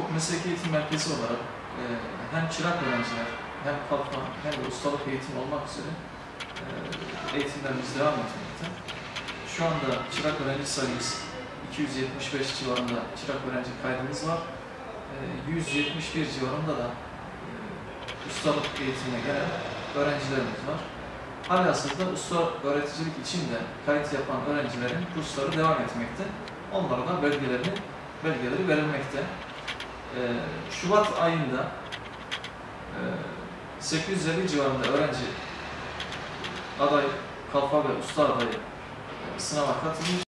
Çubuk Mesleki Eğitim Merkezi olarak hem çırak öğrenciler, hem kalfa, hem de ustalık eğitimi olmak üzere eğitimlerimiz devam etmekte. Şu anda çırak öğrenci sayımız 275 civarında çırak öğrenci kaydımız var. 171 civarında da ustalık eğitimine gelen öğrencilerimiz var. Halihazırda usta öğreticilik için de kayıt yapan öğrencilerin kursları devam etmekte. Onlara da belgeleri verilmekte. Şubat ayında 850 civarında öğrenci aday, kalfa ve usta adayı sınava katılmış.